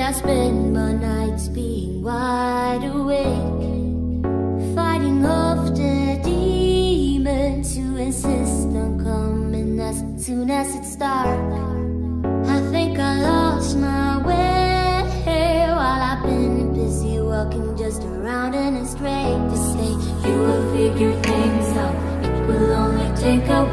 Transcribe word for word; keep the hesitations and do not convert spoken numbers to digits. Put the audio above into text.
I spend my nights being wide awake, fighting off the demons who insist on coming as soon as it's dark. I think I lost my way while I've been busy walking just around in a straight. To say you will figure things out, it will only take a